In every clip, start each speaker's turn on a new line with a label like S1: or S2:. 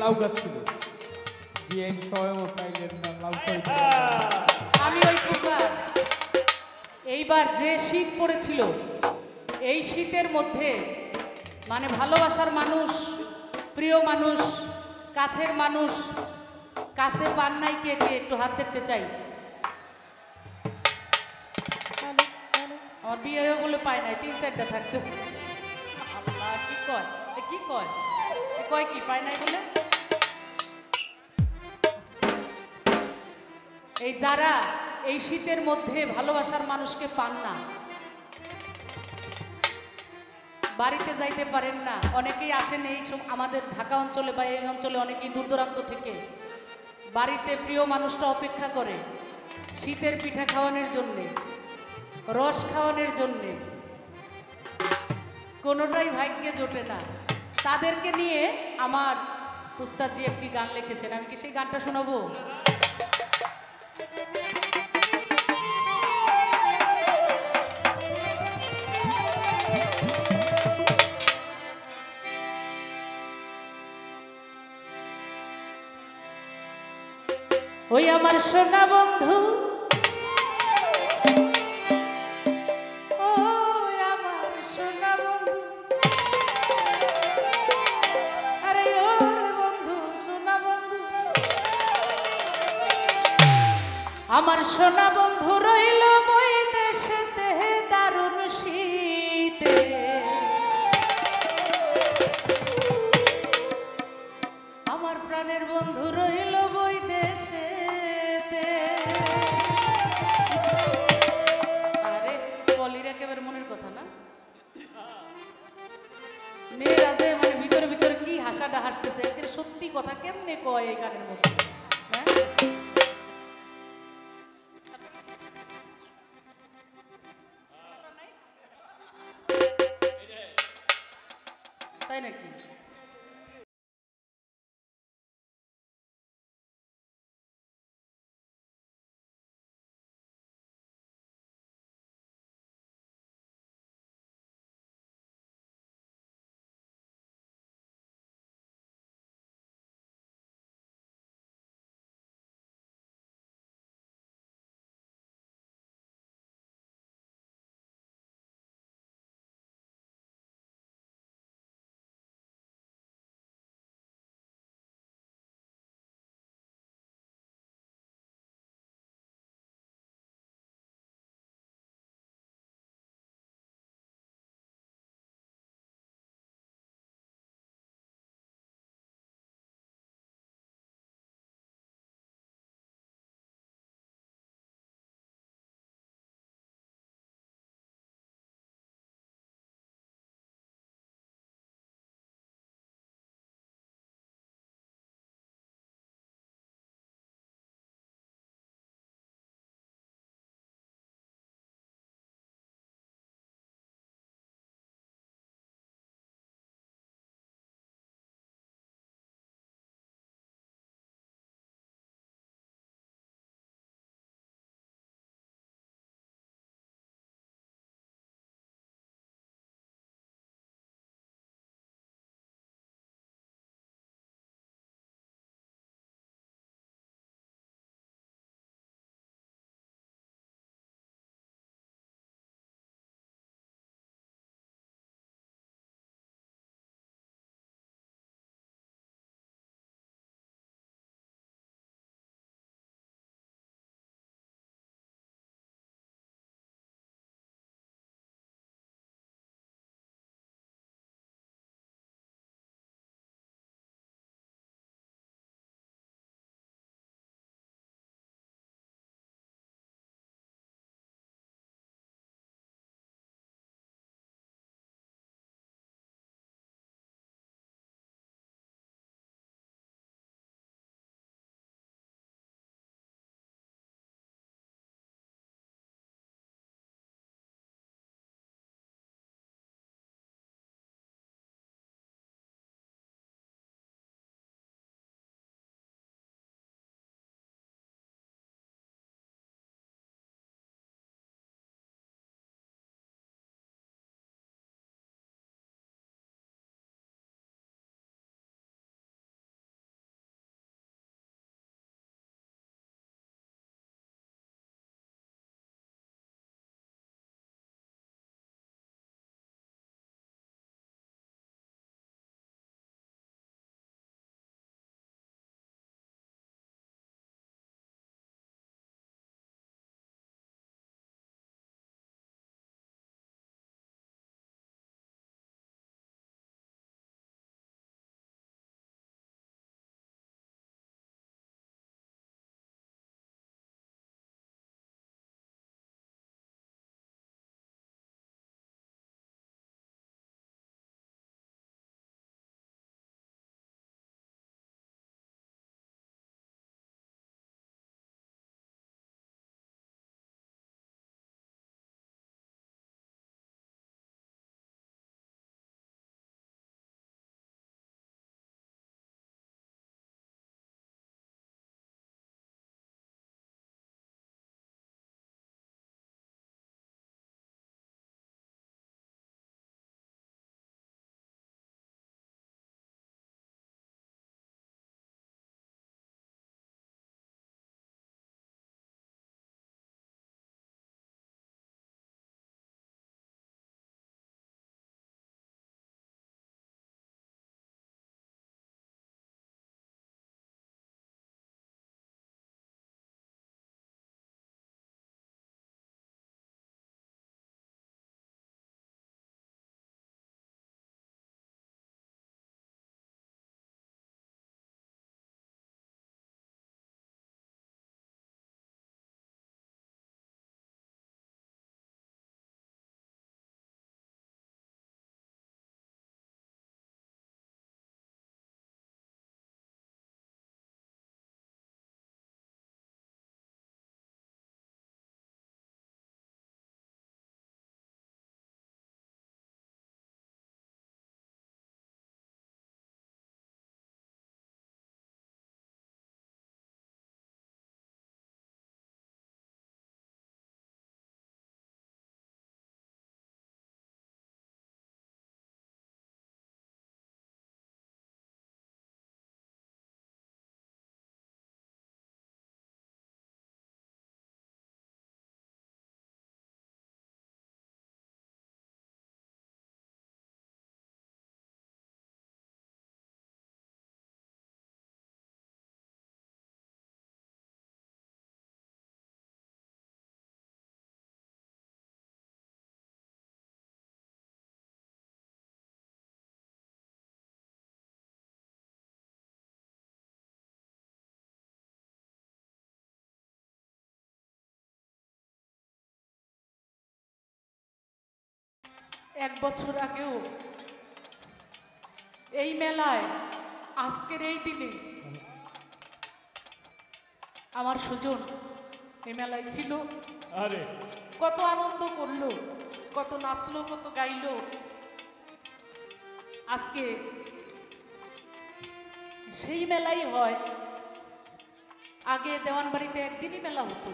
S1: লাউ গাছ ছিল দিয়ে সময় মতো আইলেন না লাউ খাইতে।
S2: আমি ওই প্রকার এইবার যে শীত পড়েছিল এই শীতের মধ্যে মানে ভালোবাসার মানুষ, প্রিয় মানুষ, কাছের মানুষ কাছে পান নাই কে কে একটু হাত দেখতে চাই। আমার বিয়ে হয়ে বলে পায় নাই, 3-4টা থাকতো। আল্লাহ কি কয়, কি কয়, কয় কি পায় নাই বলে। এই যারা এই শীতের মধ্যে ভালোবাসার মানুষকে পান না, বাড়িতে যাইতে পারেন না, অনেকেই আসেন এই আমাদের ঢাকা অঞ্চলে বা এই অঞ্চলে অনেকেই দূর দূরান্ত থেকে বাড়িতে প্রিয় মানুষটা অপেক্ষা করে শীতের পিঠা খাওয়ানোর জন্যে, রস খাওয়ানোর জন্যে, কোনোটাই ভাগ্যে জোটে না। তাদেরকে নিয়ে আমার উস্তাদজি একটি গান লিখেছেন, আমি কি সেই গানটা শোনাবো? ওই আমার সোনা বন্ধু, ও আমার সোনা বন্ধু, আরে ও বন্ধু, সোনা বন্ধু, আমার সোনা বন্ধু রইল বৈদেশেতে দারুণ শীতে, আমার প্রাণের বন্ধু রইল বৈদেশে। আরে পলির একেবারে মনের কথা না, মেয়েরা যে মানে ভিতরে ভিতরে কি হাসাটা হাসতেছে, এর সত্যি কথা কেমনে কয় এই গানের মধ্যে, হ্যাঁ? তাই নাকি? এক বছর আগেও এই মেলায় আজকের এই দিনে আমার সুজন এই মেলায় ছিল।
S1: আরে
S2: কত আনন্দ করলো, কত নাচলো, কত গাইলো। আজকে সেই মেলাই হয়। আগে দেওয়ানবাড়িতে একদিনই মেলা হতো।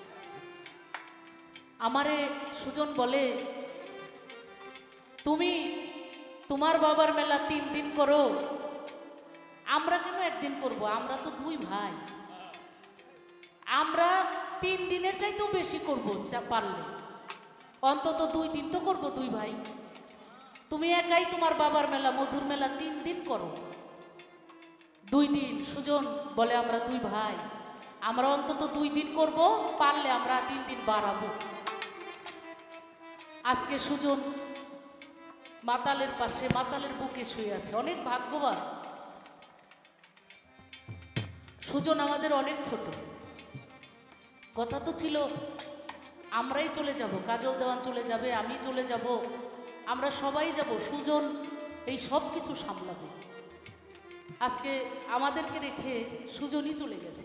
S2: আমারে সুজন বলে, তুমি তোমার বাবার মেলা 3 দিন করো, আমরা কেন একদিন করব? আমরা তো 2 ভাই, আমরা 3 দিনের চাইতেও বেশি করবো পারলে, অন্তত 2 দিন তো করবো 2 ভাই। তুমি একাই তোমার বাবার মেলা মধুর মেলা 3 দিন করো। 2 দিন। সুজন বলে, আমরা 2 ভাই, আমরা অন্তত 2 দিন করব, পারলে আমরা 3 দিন বাড়াবো। আজকে সুজন মাতালের পাশে, মাতালের বুকে শুয়ে আছে। অনেক ভাগ্যবান। সুজন আমাদের অনেক ছোট। কথা তো ছিল আমরাই চলে যাব, কাজল দেওয়ান চলে যাবে, আমি চলে যাব, আমরা সবাই যাব, সুজন এই সব কিছু সামলাবে। আজকে আমাদেরকে রেখে সুজনই চলে গেছে।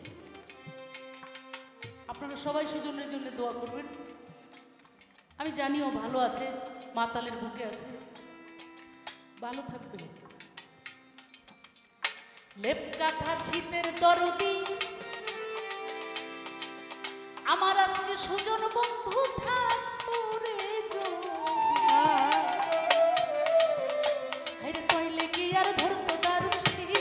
S2: আপনারা সবাই সুজনের জন্য দোয়া করবেন। আমি জানিও ভালো আছে, মাতালের বুকে আছে, ভালো থাকবে। লেপ কাঁথা শীতের দরদি আমার আজকে সুজন বন্ধু থাকতো রে যদি কইলে কি আর ধরতো দারুণ শীতে,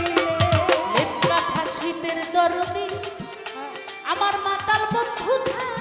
S2: লেপ কাঁথা শীতের দরদি আমার মাতাল বন্ধু থাকতো